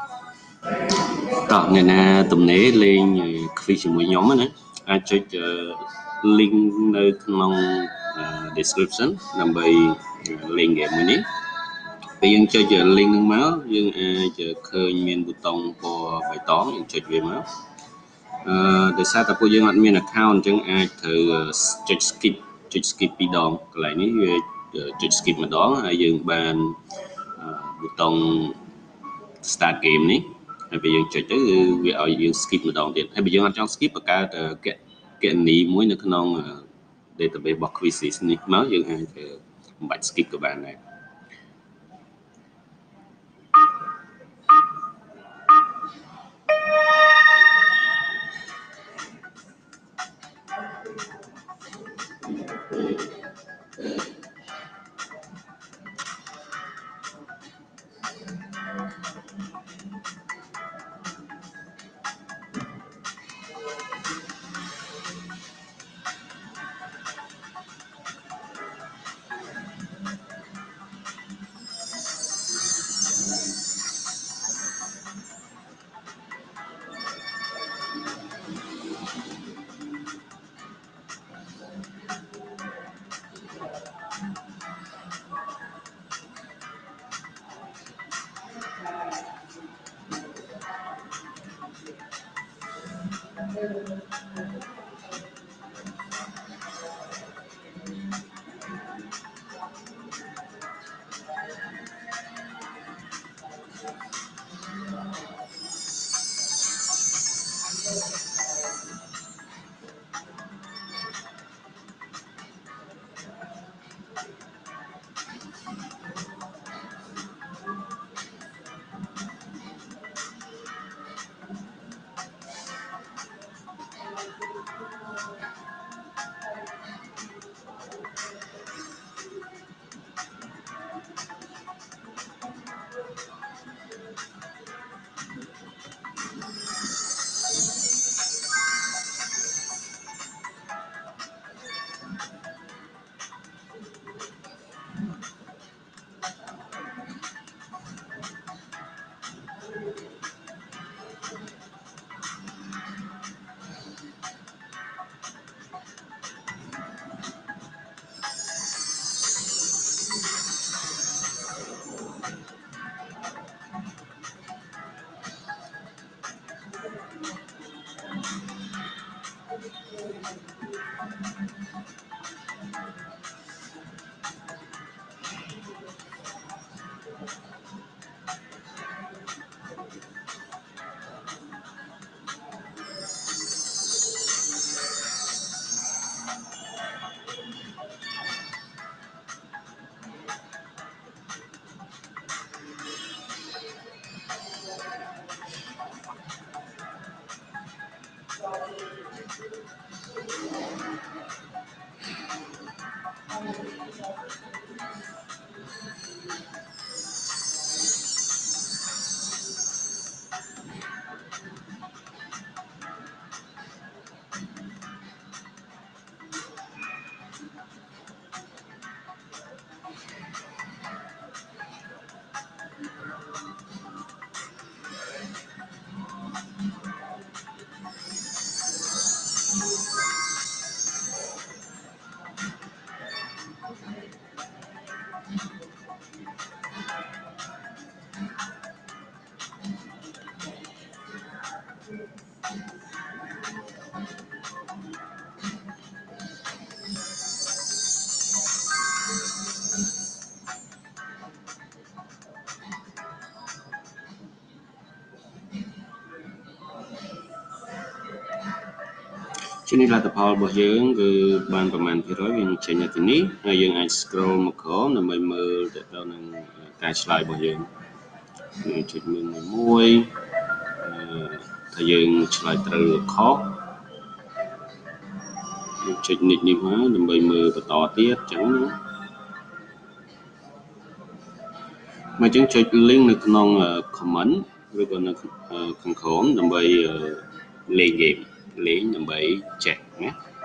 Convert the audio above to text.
Rồi, ngày nay tụi này lên quiz mỗi nhóm á, ai chơi link nơi trong description nằm bay lên game này. Bây giờ chơi link nước máu, nhưng chơi khơi miền button của bài toán những chơi về máu. Để sao tập bây giờ ngọn miền account chẳng ai thử chơi skip đi đòn lại ní chơi skip mà đó ai dừng bàn button start game ní. Bây giờ chơi tới việc ở dương skip một đoạn tiền hay bây giờ anh trong skip cả cái ní mỗi nước non database box quizzes ní máu dương hay bạch skip của bạn này. Cho nên là tập hợp của dương cứ banประมาณ200viên trên nhà tin ní hay dương ai scroll một khổ là mới mơ để tao năng cái slide của dương chuyện mình môi thời dương slide từ khó chuyện nịt niệm hóa là mới mơ và tỏ tiết chẳng nữa mà chẳng chuyện link được non comment rồi còn khẩn khổ là mới lên game lấy là mới check nhé